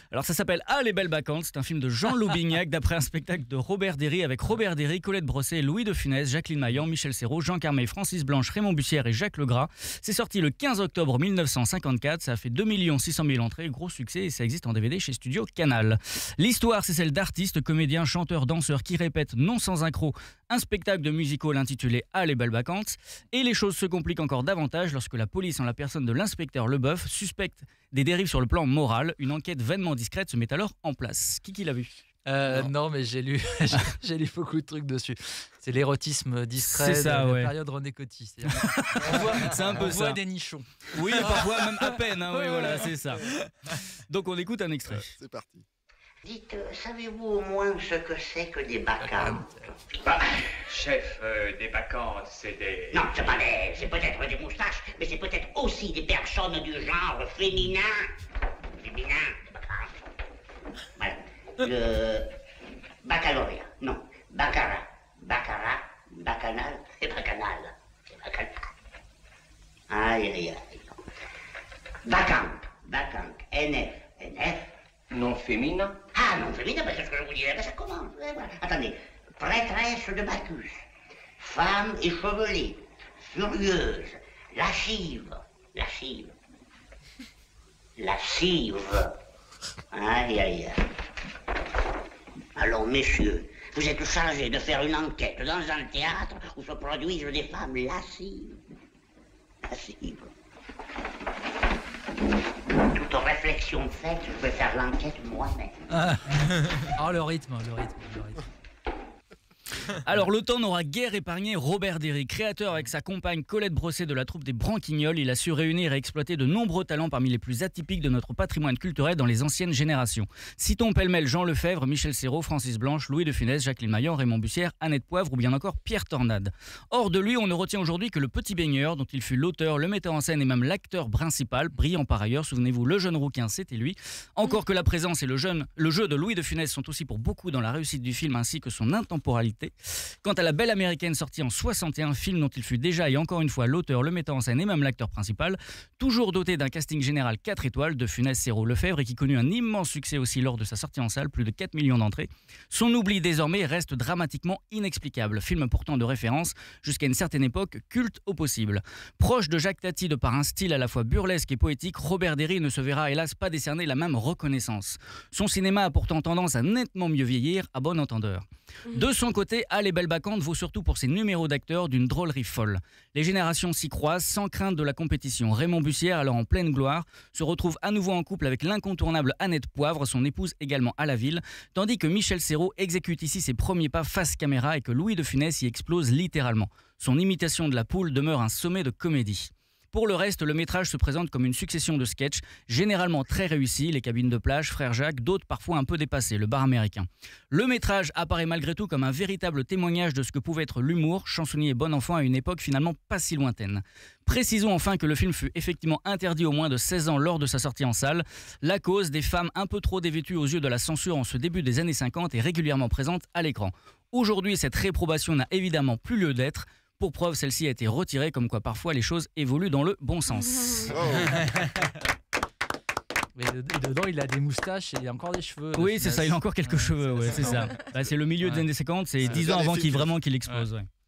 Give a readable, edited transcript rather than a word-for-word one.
Alors ça s'appelle Ah les belles vacances, c'est un film de Jean Laubignac d'après un spectacle de Robert Derry avec Robert Derry, Colette Brossé, Louis de Funès, Jacqueline Maillan, Michel Serrault, Jean Carmet, Francis Blanche, Raymond Bussière et Jacques Legras. C'est sorti le 15 octobre 1954, ça a fait 2 600 000 entrées, gros succès et ça existe en DVD chez Studio Canal. L'histoire c'est celle d'artistes, comédiens, chanteurs, danseurs qui répètent non sans accroc un spectacle de musical intitulé Ah les belles vacances et les choses se compliquent encore davantage lorsque la police en la personne de l'inspecteur Leboeuf suspecte des dérives sur le plan moral. Une enquête vainement discrète se met alors en place. Qui l'a vu? Non, mais j'ai lu, j'ai lu beaucoup de trucs dessus. C'est l'érotisme discret C'est ça, de la ouais. période René Coty. C'est un peu on ça. voit des nichons. Oui, parfois même à peine. Oui, voilà, c'est ça. Donc on écoute un extrait. C'est parti. Dites, savez-vous au moins ce que c'est que des bacchantes? Bah, chef, des bacchantes, c'est des... Non, c'est peut-être des moustaches, mais c'est peut-être aussi des personnes du genre féminin. Féminin, des bacchantes. Voilà. Le baccalauréat, non, baccarat, bacchanal et bacchanal. C'est bacchanal. Aïe, aïe, aïe. Bacchante, NF. Non féminin? Ah, non féminin, c'est ce que je vous disais, ça commence. Voilà. Attendez, prêtresse de Bacchus, femme échevelée, furieuse, lascive. Aïe, aïe, aïe. Alors, messieurs, vous êtes chargés de faire une enquête dans un théâtre où se produisent des femmes lascives. Toute réflexion faite, je peux faire l'enquête moi-même. Le rythme. Alors le temps n'aura guère épargné Robert Derry, créateur avec sa compagne Colette Brossé de la troupe des Branquignoles. Il a su réunir et exploiter de nombreux talents parmi les plus atypiques de notre patrimoine culturel dans les anciennes générations. Citons pêle-mêle Jean Lefebvre, Michel Serrault, Francis Blanche, Louis de Funès, Jacqueline Maillan, Raymond Bussière, Annette Poivre ou bien encore Pierre Tornade. Hors de lui, on ne retient aujourd'hui que le Petit Baigneur, dont il fut l'auteur, le metteur en scène et même l'acteur principal, brillant par ailleurs. Souvenez-vous, le jeune rouquin, c'était lui. Encore que la présence et le jeu de Louis de Funès sont aussi pour beaucoup dans la réussite du film ainsi que son intemporalité. Quant à La Belle Américaine, sortie en 61, film dont il fut déjà et encore une fois l'auteur, le metteur en scène et même l'acteur principal, toujours doté d'un casting général 4 étoiles de Funès, Serrault, Lefebvre et qui connut un immense succès aussi lors de sa sortie en salle, plus de 4 millions d'entrées. Son oubli désormais reste dramatiquement inexplicable. Film pourtant de référence, jusqu'à une certaine époque, culte au possible. Proche de Jacques Tati de par un style à la fois burlesque et poétique, Robert Derry ne se verra hélas pas décerner la même reconnaissance. Son cinéma a pourtant tendance à nettement mieux vieillir, à bon entendeur. De son côté, Ah les belles vacances vaut surtout pour ses numéros d'acteurs d'une drôlerie folle. Les générations s'y croisent sans crainte de la compétition. Raymond Bussière, alors en pleine gloire, se retrouve à nouveau en couple avec l'incontournable Annette Poivre, son épouse également à la ville, tandis que Michel Serrault exécute ici ses premiers pas face caméra et que Louis de Funès y explose littéralement. Son imitation de la poule demeure un sommet de comédie. Pour le reste, le métrage se présente comme une succession de sketchs, généralement très réussis, les cabines de plage, Frère Jacques, d'autres parfois un peu dépassés, le bar américain. Le métrage apparaît malgré tout comme un véritable témoignage de ce que pouvait être l'humour, chansonnier et bon enfant à une époque finalement pas si lointaine. Précisons enfin que le film fut effectivement interdit aux moins de 16 ans lors de sa sortie en salle. La cause, des femmes un peu trop dévêtues aux yeux de la censure en ce début des années 50 est régulièrement présente à l'écran. Aujourd'hui, cette réprobation n'a évidemment plus lieu d'être. Pour preuve, celle-ci a été retirée, comme quoi parfois les choses évoluent dans le bon sens. Mais dedans, il a des moustaches et encore des cheveux. Oui, c'est ça, il a encore quelques cheveux, ouais, c'est ça. Bah, c'est le milieu des années 50, c'est 10 ans avant qu'il explose. Ouais.